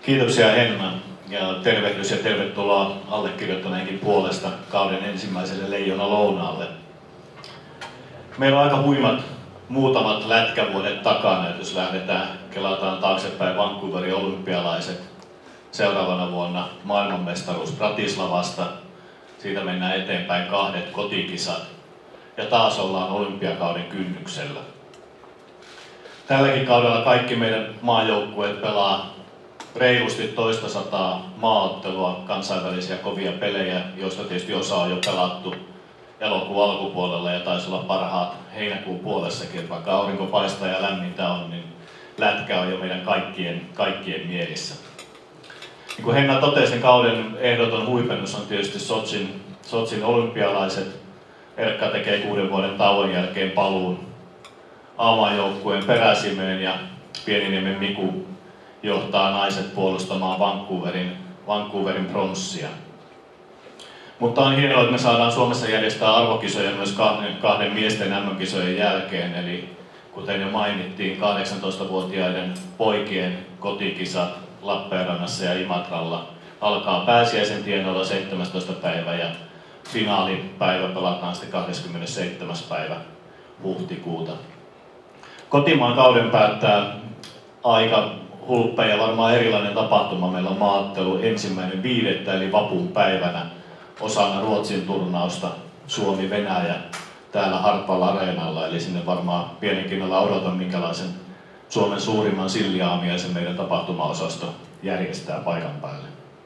Kiitoksia Henna ja tervehdys ja tervetuloa allekirjoittaneenkin puolesta kauden ensimmäiselle Leijona lounaalle. Meillä on aika huimat muutamat lätkävuodet takana, jos kelataan taaksepäin Vancouverin olympialaiset. Seuraavana vuonna maailmanmestaruus Bratislavasta. Siitä mennään eteenpäin 2 kotikisat ja taas ollaan olympiakauden kynnyksellä. Tälläkin kaudella kaikki meidän maajoukkueet pelaa reilusti toista sataa maaottelua, kansainvälisiä kovia pelejä, joista tietysti osa on jo pelattu elokuun alkupuolella ja taisi olla parhaat heinäkuun puolessakin. Vaikka aurinko paistaa ja lämmintä on, niin lätkä on jo meidän kaikkien mielissä. Niin kuin Henna totesi, niin kauden ehdoton huipennus on tietysti Sotsin olympialaiset. Erkka tekee 6 vuoden tauon jälkeen paluun A-maajoukkueen peräsimeen ja Pieniniemen Miku johtaa naiset puolustamaan Vancouverin pronssia. Mutta on hienoa, että me saadaan Suomessa järjestää arvokisoja myös kahden miesten MM-kisojen jälkeen. Eli kuten jo mainittiin, 18-vuotiaiden poikien kotikisat Lappeenrannassa ja Imatralla alkaa pääsiäisen tienoilla 17. päivä ja finaalipäivä pelataan sitten 27. päivä huhtikuuta. Kotimaan kauden päättää aika hulppeja ja varmaan erilainen tapahtuma. Meillä on maaottelu 1.5. eli vapun päivänä osana Ruotsin turnausta Suomi-Venäjä täällä Hartwall Areenalla. Eli sinne varmaan mielenkiinnolla odotan, minkälaisen Suomen suurimman silliaamiaisen meidän tapahtumaosasto järjestää paikan päälle.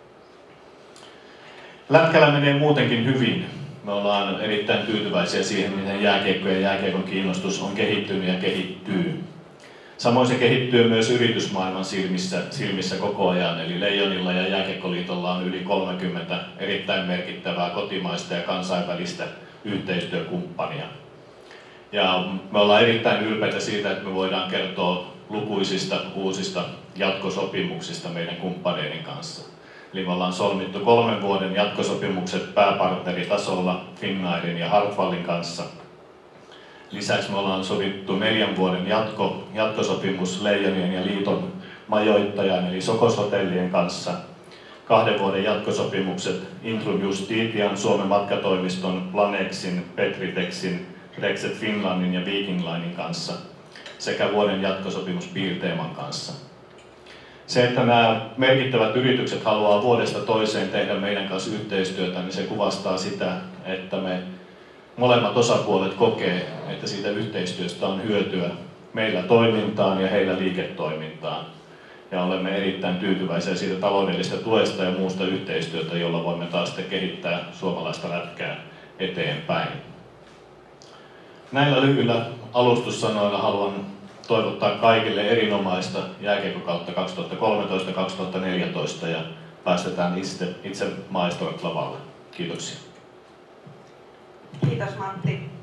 Lätkällä menee muutenkin hyvin. Me ollaan erittäin tyytyväisiä siihen, miten jääkiekko ja jääkiekon kiinnostus on kehittynyt ja kehittyy. Samoin se kehittyy myös yritysmaailman silmissä koko ajan, eli Leijonilla ja Jääkiekkoliitolla on yli 30 erittäin merkittävää kotimaista ja kansainvälistä yhteistyökumppania. Ja me ollaan erittäin ylpeitä siitä, että me voidaan kertoa lukuisista uusista jatkosopimuksista meidän kumppaneiden kanssa. Eli me ollaan solmittu 3 vuoden jatkosopimukset pääpartneritasolla Finnairin ja Hartwallin kanssa. Lisäksi me ollaan sovittu 4 vuoden jatkosopimus Leijonien ja Liiton majoittajan eli Sokos Hotellien kanssa. 2 vuoden jatkosopimukset Intrum Justitian, Suomen matkatoimiston, Planexin, Petritexin, Rexet Finlandin ja Viking Linen kanssa sekä vuoden jatkosopimus Piirteeman kanssa. Se, että nämä merkittävät yritykset haluaa vuodesta toiseen tehdä meidän kanssa yhteistyötä, niin se kuvastaa sitä, että me molemmat osapuolet kokee, että siitä yhteistyöstä on hyötyä meillä toimintaan ja heillä liiketoimintaan. Ja olemme erittäin tyytyväisiä siitä taloudellisesta tuesta ja muusta yhteistyötä, jolla voimme taas sitten kehittää suomalaista lätkää eteenpäin. Näillä lyhyillä alustussanoilla haluan toivottaa kaikille erinomaista jääkiekkokautta 2013-2014 ja päästetään itse maisturit lavalle. Kiitoksia. Kiitos Matti.